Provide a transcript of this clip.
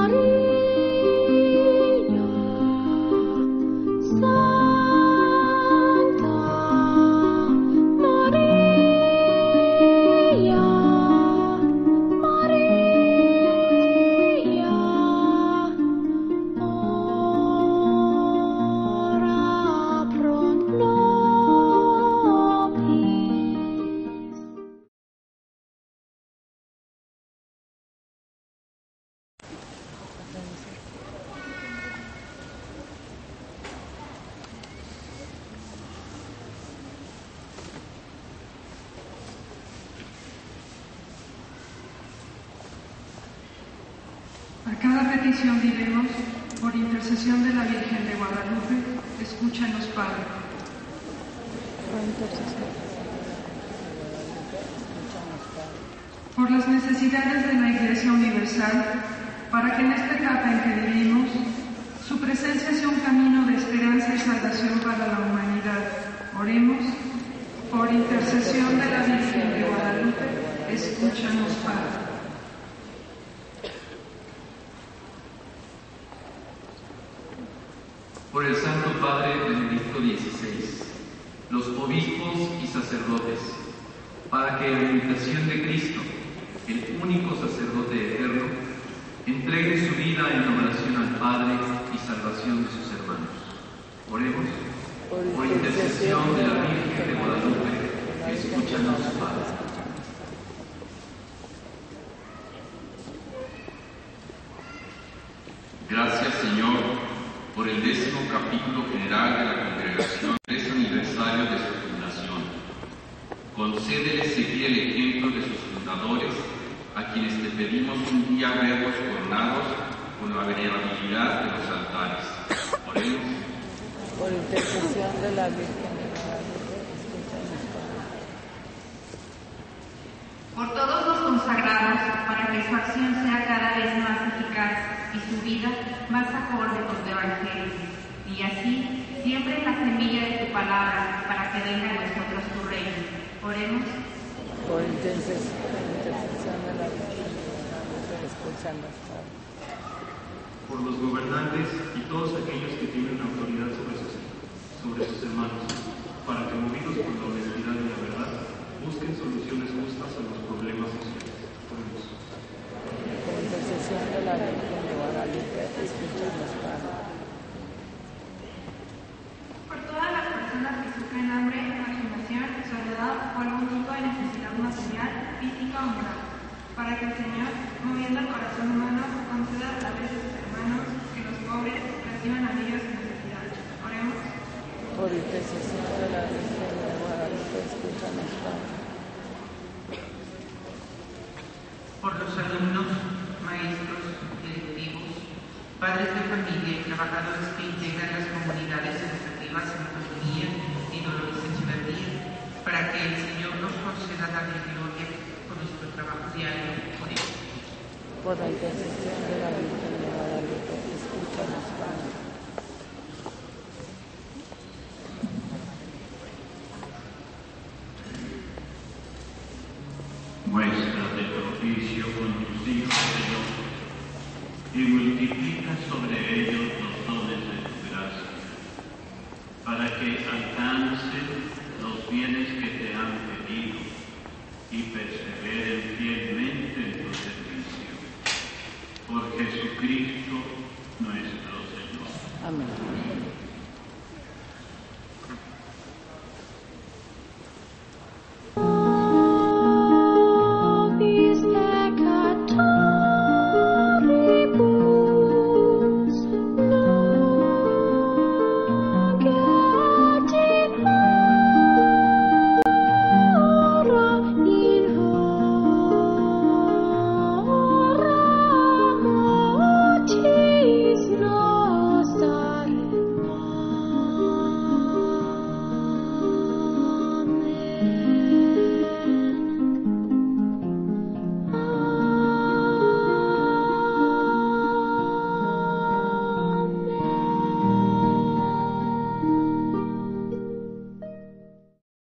A cada petición diremos, por intercesión de la Virgen de Guadalupe, escúchanos, Padre. Por las necesidades de la Iglesia Universal, para que en esta etapa en que vivimos, su presencia sea un camino de esperanza y salvación para la humanidad. Oremos, por intercesión de la Virgen de Guadalupe, escúchanos, Padre. Por el Santo Padre Benedicto XVI, los obispos y sacerdotes, para que en imitación de Cristo, el único sacerdote eterno, entregue su vida en oración al Padre y salvación de sus hermanos. Oremos, por intercesión de la Virgen de Guadalupe, escúchanos, Padre. Gracias, Señor, por el 10º capítulo general de la Congregación, 3 aniversario de su fundación. Concédele seguir el ejemplo de sus fundadores, a quienes te pedimos un día verlos coronados con la venerabilidad de los altares. Oremos. Por intercesión de la Virgen de Guadalupe, escúchanos, Padre. Por todos los consagrados, para que su acción sea cada vez más eficaz y su vida más acorde con tu Evangelio, y así siempre la semilla de tu palabra, para que venga a nosotros tu reino. Oremos. Por intercesión de la Virgen de Guadalupe, escúchanos, Padre. Por los gobernantes y todos aquellos que tienen autoridad sobre sus hermanos, para que, movidos por la honestidad y la verdad, busquen soluciones justas a los problemas sociales. Oremos. Por intercesión de la Virgen de Guadalupe, escúchanos, Padre. Por todas las personas que sufren hambre, marginación, soledad o algún tipo de necesidad material, física o moral, para que el Señor, moviendo el corazón humano, conceda a través de sus hermanos que los pobres reciban alivios en necesidad. Oremos. Por intercesión de la Virgen de Guadalupe, escúchanos, Padre. Por los alumnos, maestros, directivos, padres de familia y trabajadores que integran las comunidades educativas en Autonomía y Dolores Echeverría, para que el Señor nos conceda darle gloria por nuestro trabajo diario. Oremos. Por la intercesión de la Virgen de Guadalupe, escúchanos, Padre. Muéstrate propicio con tus hijos, Señor, y multiplica sobre ellos los dones de tu gracia, para que alcancen los bienes que te han pedido y perseveren fielmente en tu servicio. Por Jesucristo nuestro Señor. Amén.